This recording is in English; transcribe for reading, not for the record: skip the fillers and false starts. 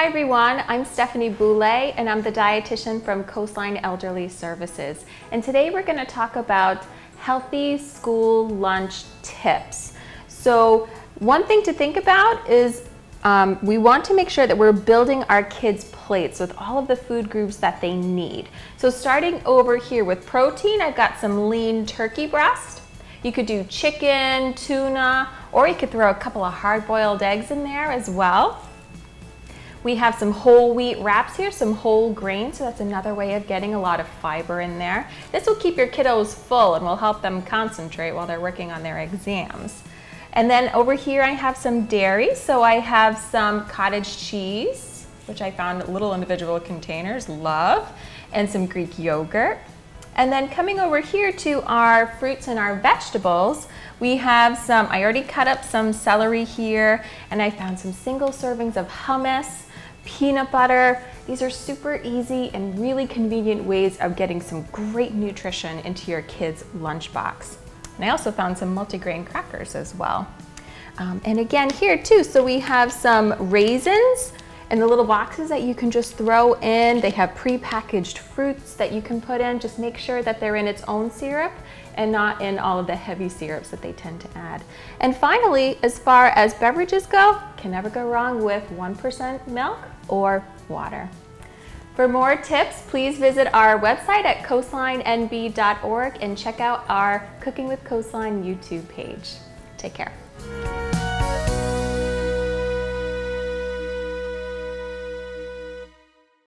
Hi everyone, I'm Stephanie Boulay and I'm the dietitian from Coastline Elderly Services. And today we're going to talk about healthy school lunch tips. So one thing to think about is we want to make sure that we're building our kids' plates with all of the food groups that they need. So starting over here with protein, I've got some lean turkey breast. You could do chicken, tuna, or you could throw a couple of hard-boiled eggs in there as well. We have some whole wheat wraps here, some whole grain, so that's another way of getting a lot of fiber in there. This will keep your kiddos full and will help them concentrate while they're working on their exams. And then over here I have some dairy, so I have some cottage cheese, which I found little individual containers, love, and some Greek yogurt. And then coming over here to our fruits and our vegetables, we have some, I already cut up some celery here, and I found some single servings of hummus, peanut butter. These are super easy and really convenient ways of getting some great nutrition into your kids' lunchbox. And I also found some multigrain crackers as well. And again here too, so we have some raisins in the little boxes that you can just throw in. They have pre-packaged fruits that you can put in. Just make sure that they're in its own syrup and not in all of the heavy syrups that they tend to add. And finally, as far as beverages go, can never go wrong with 1% milk or water. For more tips, please visit our website at coastlinenb.org and check out our Cooking with Coastline YouTube page. Take care.